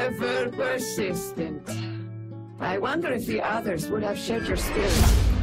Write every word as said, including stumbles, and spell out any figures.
Ever persistent. I wonder if the others would have shared your spirit.